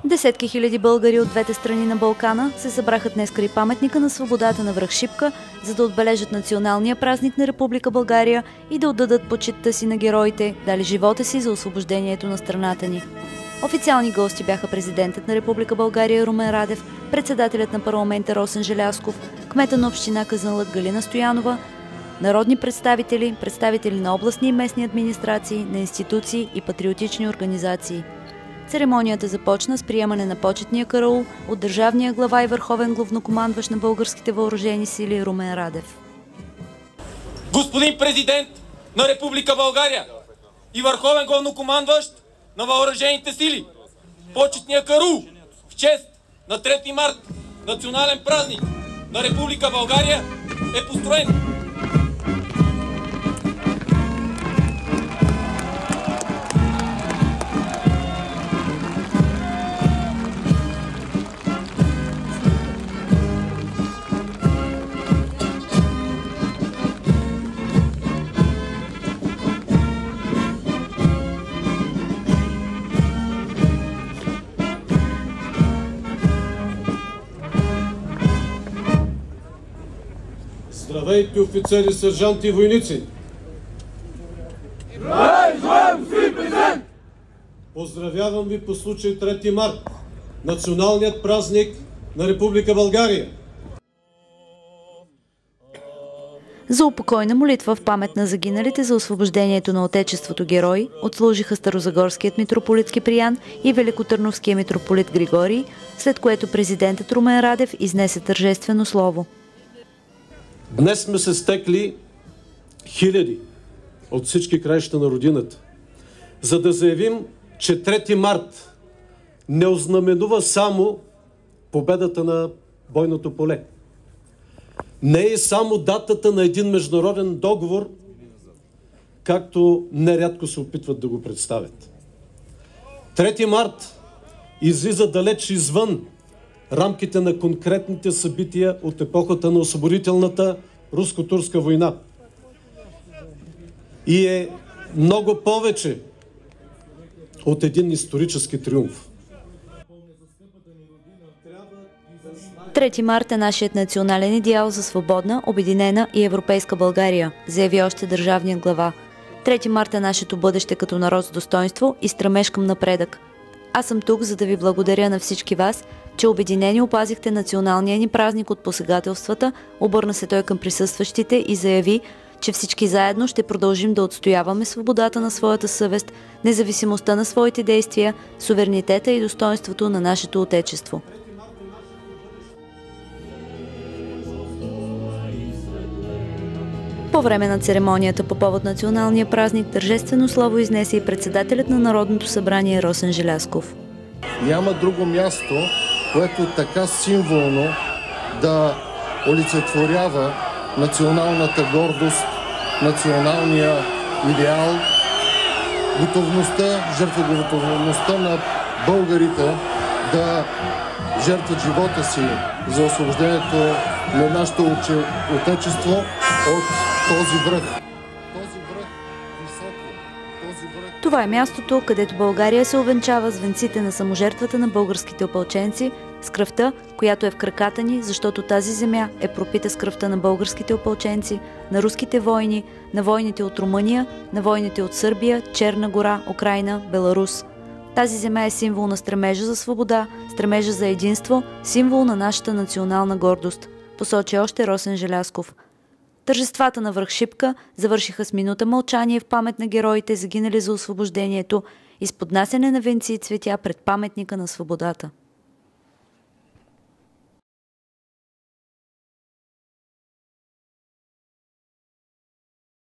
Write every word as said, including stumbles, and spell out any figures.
Десетки хиляди българи от двете страни на Балкана се събраха днес край паметника на свободата на връх Шипка, за да отбележат националния празник на Република България и да отдадат почитта си на героите, дали живота си за освобождението на страната ни. Официални гости бяха президентът на Република България Румен Радев, председателят на парламента Росен Желязков, кмета на община Казанлък Галина Стоянова, народни представители, представители на областни и местни администрации, на институции и патриотични организации. Церемонията започна с приемане на почетния караул от държавния глава и върховен главнокомандващ на българските въоръжени сили Румен Радев. Господин президент на Република България и върховен главнокомандващ на въоръжените сили, почетния караул в чест на трети март, национален празник на Република България, е построен. Здравейте, офицери, сержанти и войници! Здравей, желаем, господин президент! Поздравявам ви по случай трети март, националният празник на Република България. За упокойна молитва в памет на загиналите за освобождението на Отечеството герои отслужиха старозагорският митрополит Киприян и великотърновския митрополит Григорий, след което президентът Румен Радев изнесе тържествено слово. Днес сме се стекли хиляди от всички краища на родината, за да заявим, че трети март не ознаменува само победата на бойното поле. Не е само датата на един международен договор, както нерядко се опитват да го представят. трети март излиза далеч извън рамките на конкретните събития от епохата на освободителната руско-турска война. И е много повече от един исторически триумф. трети март е нашият национален идеал за свободна, обединена и европейска България, заяви още държавният глава. трети март е нашето бъдеще като народ с достоинство и стремеж към напредък. Аз съм тук, за да ви благодаря на всички вас, че обединени опазихте националния ни празник от посегателствата, обърна се той към присъстващите и заяви, че всички заедно ще продължим да отстояваме свободата на своята съвест, независимостта на своите действия, суверенитета и достоинството на нашето Отечество. По време на церемонията по повод националния празник тържествено слово изнесе и председателят на Народното събрание Росен Желязков. Няма друго място, което така символно да олицетворява националната гордост, националния идеал, готовността, жертвоготовността на българите да жертват живота си за освобождението на нашето Отечество от този връх. Този връх високо, този връх... Това е мястото, където България се увенчава с венците на саможертвата на българските опълченци, с кръвта, която е в краката ни, защото тази земя е пропита с кръвта на българските опълченци, на руските войни, на войните от Румъния, на войните от Сърбия, Черна гора, Украйна, Беларус. Тази земя е символ на стремежа за свобода, стремежа за единство, символ на нашата национална гордост, посочи още Росен Желязков. Тържествата на връх Шипка завършиха с минута мълчание в памет на героите, загинали за освобождението, и с поднасяне на венци и цветя пред паметника на свободата.